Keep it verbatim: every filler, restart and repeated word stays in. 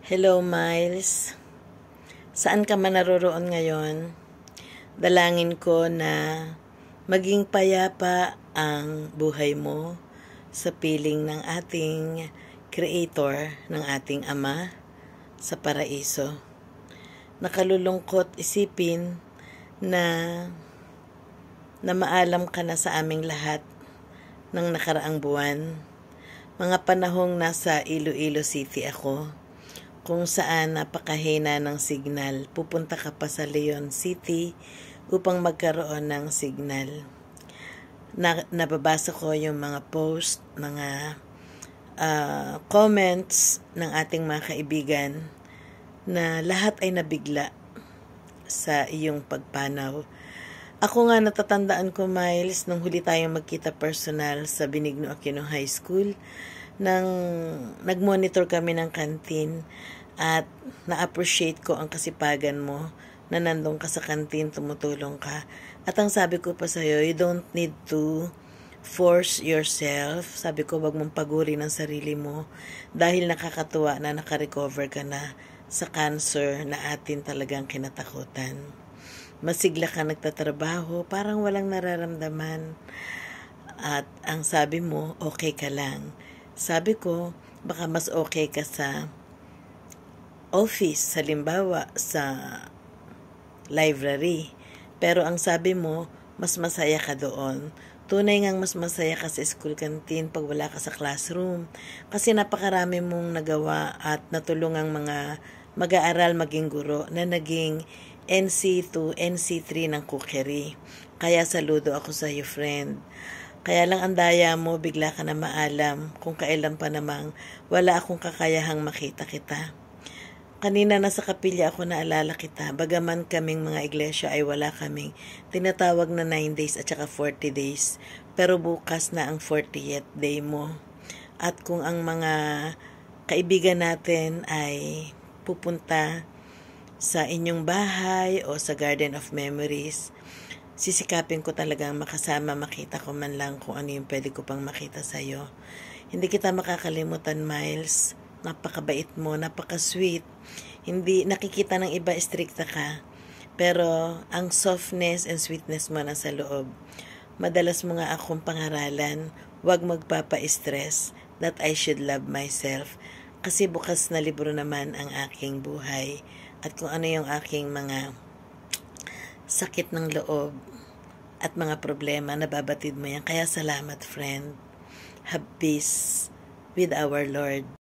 Hello, Miles. Saan ka man naroroon ngayon? Dalangin ko na maging payapa ang buhay mo sa piling ng ating Creator, ng ating Ama sa paraiso. Nakalulungkot isipin na na maalam ka na sa aming lahat ng nakaraang buwan. Mga panahong nasa Iloilo City ako, kung saan napakahina ng signal. Pupunta ka pa sa Leon City upang magkaroon ng signal. Na, nababasa ko yung mga post, mga uh, comments ng ating mga kaibigan na lahat ay nabigla sa iyong pagpanaw. Ako nga natatandaan ko, Miles, nung huli tayong magkita personal sa Benigno Aquino High School, nang nag-monitor kami ng canteen at na-appreciate ko ang kasipagan mo na nandun ka sa canteen, tumutulong ka. At ang sabi ko pa sa'yo, you don't need to force yourself. Sabi ko, wag mong paguri ng sarili mo dahil nakakatuwa na nakarecover ka na sa cancer na atin talagang kinatakutan. Masigla ka nagtatrabaho, parang walang nararamdaman. At ang sabi mo, okay ka lang. Sabi ko, baka mas okay ka sa office, halimbawa sa library. Pero ang sabi mo, mas masaya ka doon. Tunay ngang mas masaya ka sa school canteen pag wala ka sa classroom. Kasi napakarami mong nagawa at natulungang mga mag-aaral maging guro na naging N C two, N C three ng cookery. Kaya saludo ako sa iyo, friend. Kaya lang ang daya mo, bigla ka na maalam kung kailan pa namang wala akong kakayahang makita kita. Kanina nasa kapilya ako, naalala kita. Bagaman kaming mga iglesia ay wala kaming tinatawag na nine days at saka forty days. Pero bukas na ang fortieth day mo. At kung ang mga kaibigan natin ay pupunta sa inyong bahay o sa Garden of Memories, sisikapin ko talagang makasama, makita ko man lang kung ano yung pwede ko pang makita sa'yo. Hindi kita makakalimutan, Miles. Napakabait mo, napaka-sweet. Hindi, nakikita ng iba, stricta ka. Pero ang softness and sweetness mo nasa loob. Madalas mo nga akong pangaralan, huwag magpapa-stress, that I should love myself. Kasi bukas na libro naman ang aking buhay. At kung ano yung aking mga sakit ng loob at mga problema, nababatid mo yan. Kaya salamat, friend. Have peace with our Lord.